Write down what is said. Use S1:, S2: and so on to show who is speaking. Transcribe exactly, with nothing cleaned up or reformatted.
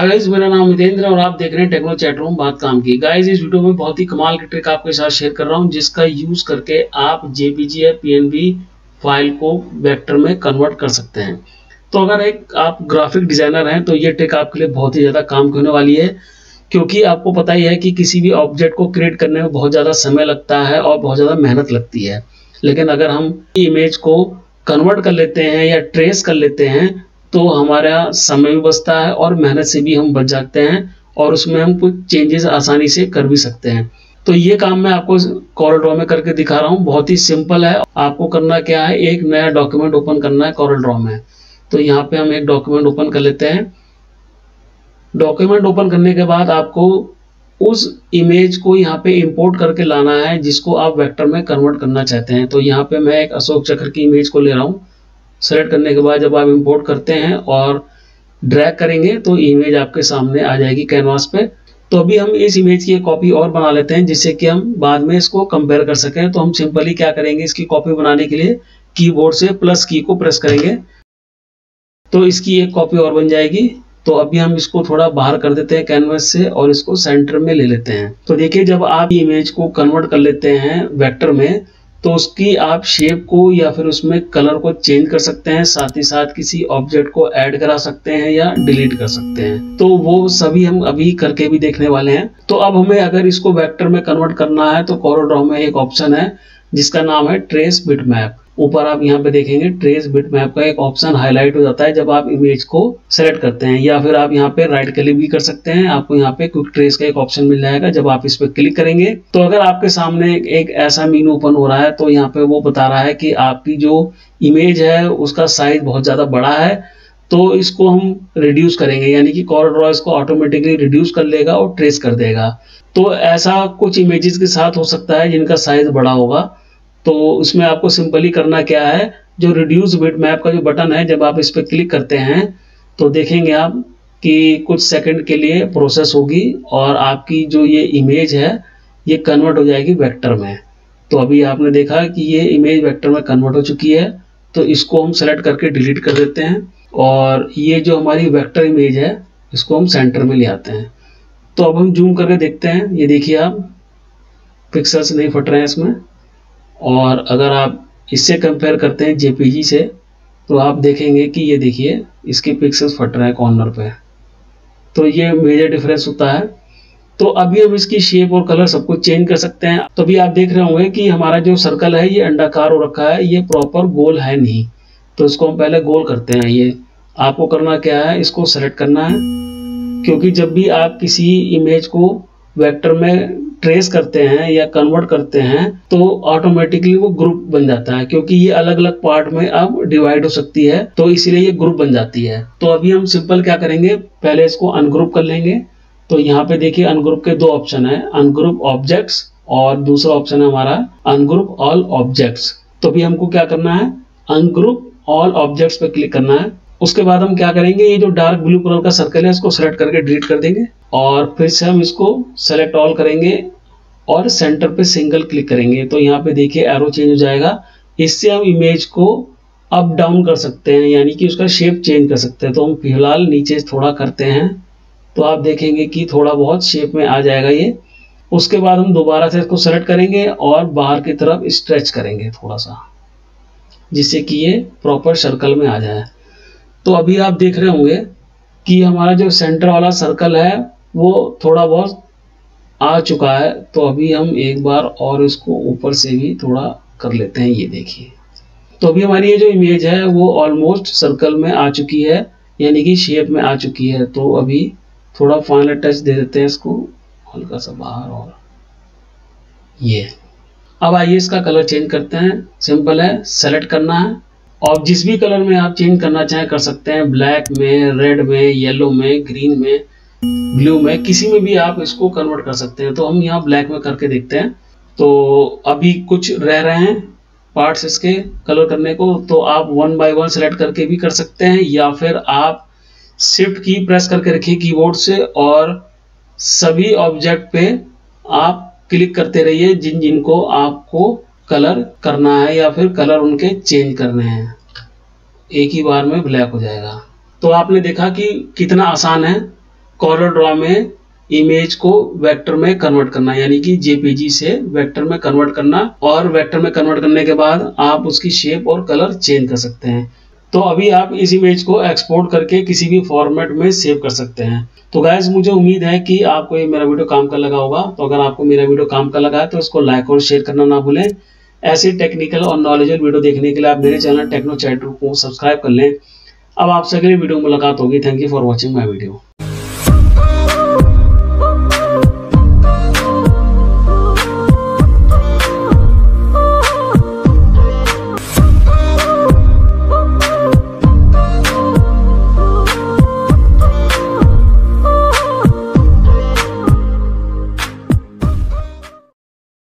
S1: Hi guys, मेरा नाम हितेंद्र और आप देख रहे हैं टेक्नो चैट रूम बात काम की। गाइस, इस वीडियो में बहुत ही कमाल की ट्रिक आपके साथ शेयर कर रहा हूं, जिसका यूज करके आप जेपीजी या पीएनबी फाइल को वेक्टर में कन्वर्ट कर सकते हैं। तो अगर एक आप ग्राफिक डिजाइनर हैं तो ये ट्रिक आपके लिए बहुत ही ज्यादा काम की होने वाली है, क्योंकि आपको पता ही है कि किसी भी ऑब्जेक्ट को क्रिएट करने में बहुत ज्यादा समय लगता है और बहुत ज्यादा मेहनत लगती है। लेकिन अगर हम इमेज को कन्वर्ट कर लेते हैं या ट्रेस कर लेते हैं तो हमारा समय भी बचता है और मेहनत से भी हम बच जाते हैं और उसमें हम कुछ चेंजेस आसानी से कर भी सकते हैं। तो ये काम मैं आपको कॉरल ड्रॉ में करके दिखा रहा हूँ। बहुत ही सिंपल है। आपको करना क्या है, एक नया डॉक्यूमेंट ओपन करना है कॉरल ड्रॉ में। तो यहाँ पे हम एक डॉक्यूमेंट ओपन कर लेते हैं। डॉक्यूमेंट ओपन करने के बाद आपको उस इमेज को यहाँ पे इंपोर्ट करके लाना है जिसको आप वेक्टर में कन्वर्ट करना चाहते हैं। तो यहाँ पे मैं एक अशोक चक्र की इमेज को ले रहा हूँ। सेलेक्ट करने के बाद जब आप इंपोर्ट करते हैं और ड्रैग करेंगे तो इमेज आपके सामने आ जाएगी कैनवास पे। तो अभी हम इस इमेज की एक कॉपी और बना लेते हैं जिससे कि हम बाद में इसको कंपेयर कर सकें। तो हम सिंपली क्या करेंगे, इसकी कॉपी बनाने के लिए कीबोर्ड से प्लस की को प्रेस करेंगे तो इसकी एक कॉपी और बन जाएगी। तो अभी हम इसको थोड़ा बाहर कर देते हैं कैनवास से और इसको सेंटर में ले लेते हैं। तो देखिए, जब आप इमेज को कन्वर्ट कर लेते हैं वेक्टर में तो उसकी आप शेप को या फिर उसमें कलर को चेंज कर सकते हैं, साथ ही साथ किसी ऑब्जेक्ट को ऐड करा सकते हैं या डिलीट कर सकते हैं। तो वो सभी हम अभी करके भी देखने वाले हैं। तो अब हमें अगर इसको वेक्टर में कन्वर्ट करना है तो कॉरल ड्रॉ में एक ऑप्शन है जिसका नाम है ट्रेस बिटमैप। ऊपर आप यहाँ पे देखेंगे ट्रेस बिटमैप का एक ऑप्शन हाईलाइट हो जाता है जब आप इमेज को सेलेक्ट करते हैं, या फिर आप यहाँ पे राइट क्लिक भी कर सकते हैं। आपको यहाँ पे क्विक ट्रेस का एक ऑप्शन मिल जाएगा। जब आप इस पे क्लिक करेंगे तो अगर आपके सामने एक ऐसा मेनू ओपन हो रहा है तो यहाँ पे वो बता रहा है कि आपकी जो इमेज है उसका साइज बहुत ज्यादा बड़ा है, तो इसको हम रिड्यूस करेंगे, यानी कि कॉरल ड्रॉ इसको ऑटोमेटिकली रिड्यूस कर लेगा और ट्रेस कर देगा। तो ऐसा कुछ इमेजेस के साथ हो सकता है जिनका साइज बड़ा होगा। तो उसमें आपको सिंपली करना क्या है, जो रिड्यूस बिटमैप का जो बटन है जब आप इस पर क्लिक करते हैं तो देखेंगे आप कि कुछ सेकंड के लिए प्रोसेस होगी और आपकी जो ये इमेज है ये कन्वर्ट हो जाएगी वेक्टर में। तो अभी आपने देखा कि ये इमेज वेक्टर में कन्वर्ट हो चुकी है। तो इसको हम सेलेक्ट करके डिलीट कर देते हैं और ये जो हमारी वेक्टर इमेज है इसको हम सेंटर में ले आते हैं। तो अब हम जूम करके देखते हैं। ये देखिए, आप पिक्सल्स नहीं फट रहे हैं इसमें। और अगर आप इससे कंपेयर करते हैं जेपीजी से तो आप देखेंगे कि ये देखिए इसके पिक्सल्स फट रहे हैं कॉर्नर पे। तो ये मेजर डिफरेंस होता है। तो अभी हम इसकी शेप और कलर सब कुछ चेंज कर सकते हैं। तो अभी आप देख रहे होंगे कि हमारा जो सर्कल है ये अंडाकार हो रखा है, ये प्रॉपर गोल है नहीं। तो इसको हम पहले गोल करते हैं। ये आपको करना क्या है, इसको सेलेक्ट करना है, क्योंकि जब भी आप किसी इमेज को वेक्टर में ट्रेस करते हैं या कन्वर्ट करते हैं तो ऑटोमेटिकली वो ग्रुप बन जाता है, क्योंकि ये अलग अलग पार्ट में अब डिवाइड हो सकती है, तो इसीलिए ये ग्रुप बन जाती है। तो अभी हम सिंपल क्या करेंगे, पहले इसको अनग्रुप कर लेंगे। तो यहाँ पे देखिए अनग्रुप के दो ऑप्शन है, अनग्रुप ऑब्जेक्ट्स और दूसरा ऑप्शन है हमारा अनग्रुप ऑल ऑब्जेक्ट्स। तो अभी हमको क्या करना है, अनग्रुप ऑल ऑब्जेक्ट्स पे क्लिक करना है। उसके बाद हम क्या करेंगे, ये जो डार्क ब्लू कलर का सर्कल है इसको सेलेक्ट करके डिलीट कर देंगे और फिर से हम इसको सेलेक्ट ऑल करेंगे और सेंटर पे सिंगल क्लिक करेंगे। तो यहाँ पे देखिए एरो चेंज हो जाएगा। इससे हम इमेज को अप डाउन कर सकते हैं, यानी कि उसका शेप चेंज कर सकते हैं। तो हम फिलहाल नीचे थोड़ा करते हैं तो आप देखेंगे कि थोड़ा बहुत शेप में आ जाएगा ये। उसके बाद हम दोबारा से इसको सेलेक्ट करेंगे और बाहर की तरफ स्ट्रेच करेंगे थोड़ा सा, जिससे कि ये प्रॉपर सर्कल में आ जाए। तो अभी आप देख रहे होंगे कि हमारा जो सेंटर वाला सर्कल है वो थोड़ा बहुत आ चुका है। तो अभी हम एक बार और इसको ऊपर से भी थोड़ा कर लेते हैं। ये देखिए, तो अभी हमारी ये जो इमेज है वो ऑलमोस्ट सर्कल में आ चुकी है, यानी कि शेप में आ चुकी है। तो अभी थोड़ा फाइनल टच दे देते हैं इसको हल्का सा बाहर। और ये अब आइए इसका कलर चेंज करते हैं। सिंपल है, सेलेक्ट करना है और जिस भी कलर में आप चेंज करना चाहें कर सकते हैं, ब्लैक में, रेड में, येलो में, ग्रीन में, ब्लू में, किसी में भी आप इसको कन्वर्ट कर सकते हैं। तो हम यहाँ ब्लैक में करके देखते हैं। तो अभी कुछ रह रहे हैं पार्ट्स इसके कलर करने को, तो आप वन बाय वन सेलेक्ट करके भी कर सकते हैं, या फिर आप शिफ्ट की प्रेस करके रखिए कीबोर्ड से और सभी ऑब्जेक्ट पे आप क्लिक करते रहिए जिन जिनको आपको कलर करना है या फिर कलर उनके चेंज करने हैं। एक ही बार में ब्लैक हो जाएगा। तो आपने देखा कि कितना आसान है कॉर्ल ड्रॉ में इमेज को वेक्टर में कन्वर्ट करना, यानी कि जेपीजी से वेक्टर में कन्वर्ट करना, और वेक्टर में कन्वर्ट करने के बाद आप उसकी शेप और कलर चेंज कर सकते हैं। तो अभी आप इस इमेज को एक्सपोर्ट करके किसी भी फॉर्मेट में सेव कर सकते हैं। तो गाइस मुझे उम्मीद है कि आपको ये मेरा वीडियो काम का लगा होगा। तो अगर आपको मेरा वीडियो काम का लगा है तो इसको लाइक और शेयर करना ना भूलें। ऐसे टेक्निकल और नॉलेजेबल वीडियो देखने के लिए आप मेरे चैनल टेक्नो चैट रूम को सब्सक्राइब कर लें। अब आपसे अगली वीडियो में मुलाकात होगी। Thank you for watching my video.